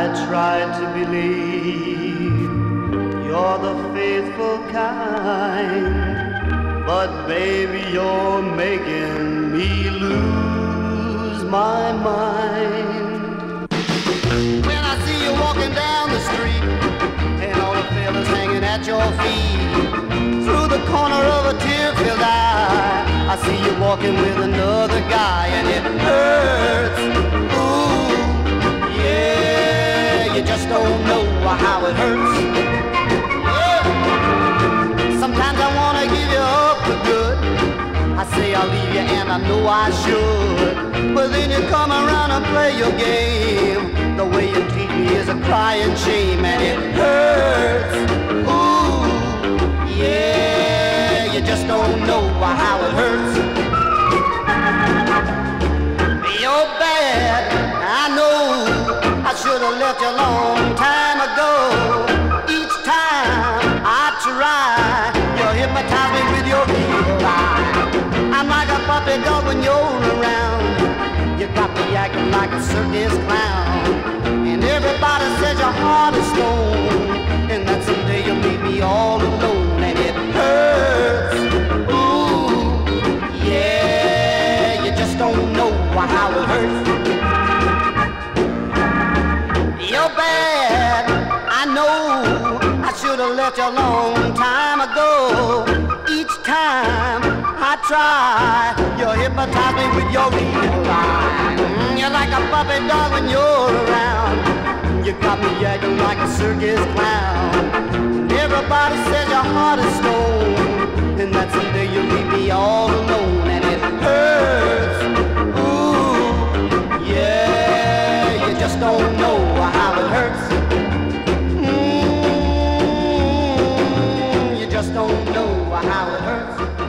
tried to believe you're the faithful kind, but baby, you're making me lose my mind. When I see you walking down the street and all the fellas hanging at your feet, through the corner of a tear-filled eye, I see you walking with another guy, and it hurts. Ooh, yeah, you just don't know how it hurts. Yeah. Sometimes I wanna give you up for good. I say I'll leave you, and I know I should, but then you come around and play your game. The way you treat me is a crying shame, and it hurts. Ooh, yeah, you just don't know how it hurts. You're bad, I know. I should have left you a long time ago. Each time I try, you hypnotize me with your evil eye. I'm like a puppy dog when you're around. You got me acting like a circus clown, and everybody says your heart is stone, and that someday you'll leave me all alone, and it hurts. Ooh, yeah, you just don't know how it hurts. You're bad, I know. I should have left you a long time ago. Each time I try, you hypnotize me with your evil eye. You're like a puppy dog when you're around. You got me acting like a circus clown. And everybody says your heart is stone, and that someday you'll leave me all alone, and it hurts. Ooh, yeah, you just don't know how it hurts. You just don't know how it hurts.